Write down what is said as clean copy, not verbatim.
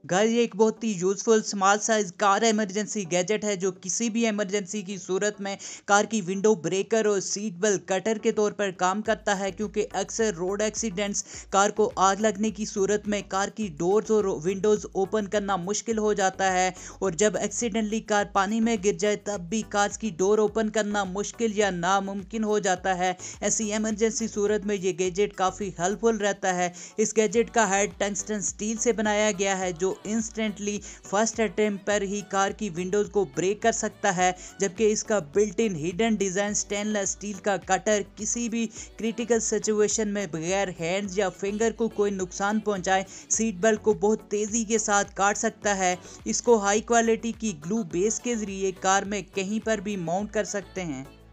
Guys ये एक बहुत ही useful small size car emergency gadget है जो किसी भी इमरजेंसी की सूरत में कार की विंडो ब्रेकर और सीट बेल्ट कटर के तौर पर काम करता है, क्योंकि अक्सर रोड एक्सीडेंट्स कार को आग लगने की सूरत में कार की डोर्स और विंडोज ओपन करना मुश्किल हो जाता है। और जब एक्सीडेंटली कार पानी में गिर जाए तब भी कार की डोर ओपन करना मुश्किल या नामुमकिन हो जाता है। ऐसी इमरजेंसी सूरत में ये गैजेट काफ़ी हेल्पफुल रहता है। इस गैजेट का हेड टंगस्टन स्टील से बनाया गया है जो इंस्टेंटली फर्स्ट अटेम्प्ट पर ही कार की विंडोज को ब्रेक कर सकता है, जबकि इसका built in hidden design stainless steel का कटर किसी भी क्रिटिकल सिचुएशन में बगैर हैंड्स या फिंगर को कोई नुकसान पहुंचाए सीट बेल्ट को बहुत तेजी के साथ काट सकता है। इसको हाई क्वालिटी की ग्लू बेस के जरिए कार में कहीं पर भी माउंट कर सकते हैं।